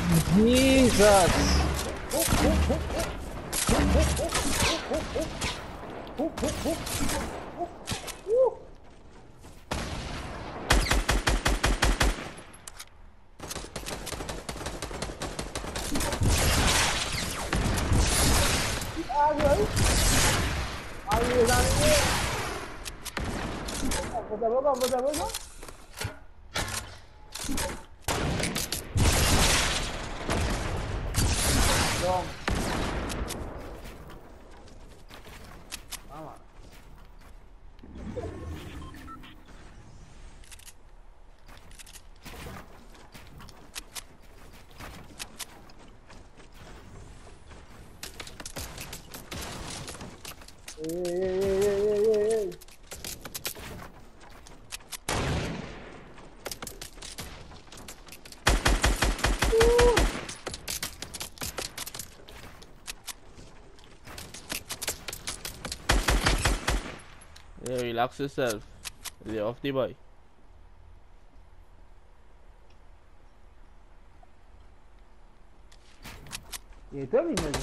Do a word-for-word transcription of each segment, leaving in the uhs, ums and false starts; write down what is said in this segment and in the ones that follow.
Jesus! Hey, hey, hey, hey, hey, hey. Yeah, relax yourself. You're off the boy. Yeah, tell me, man.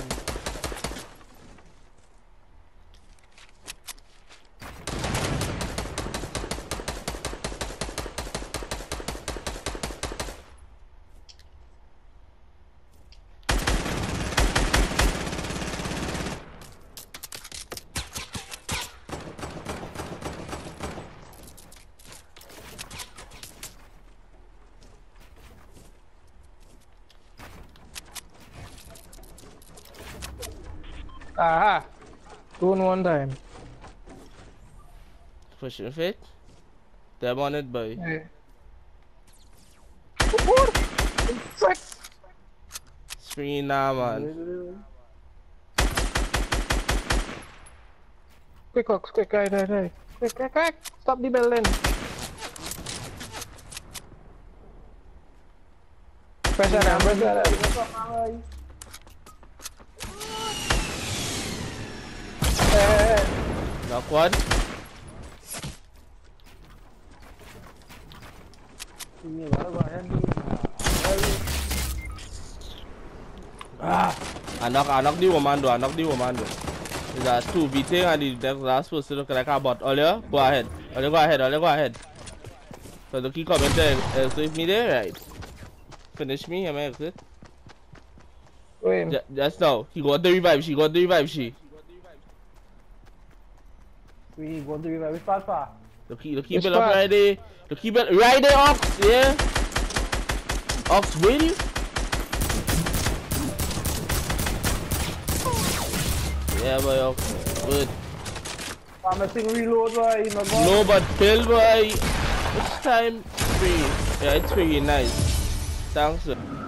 Aha! Two in one time. Pushing fit. Them on it, boy. Hey. What? Frick! Springy now, man. Quick, quick, quick, right, right, right. Quick, quick, quick! Stop the building. Press that down, press that down. Knock one. Ah, I knock, I knock the woman though, I knock the woman though. There's a two beating and the next last person look like a bot. Ollie, go ahead. Ollie, go ahead, Ollie, go ahead. So look, he coming there, uh, save me there, right? Finish me, I'm exit. Wait. Just now, he got the revive, she got the revive, she. We go to revive, fast, fast. Look, look, keep it up right there. Look, keep it right there, Ox, yeah. Ox, will. Yeah, boy, Ox, good. I'm missing reload, boy. No, but pill, boy. This time, three. Yeah, it's pretty nice. Thanks, sir.